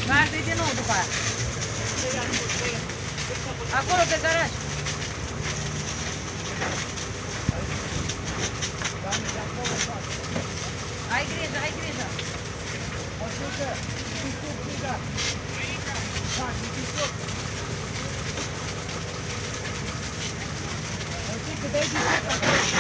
Gardă din nou după aia. Acolo pe garaj. Ai grijă, ai grijă. Aici.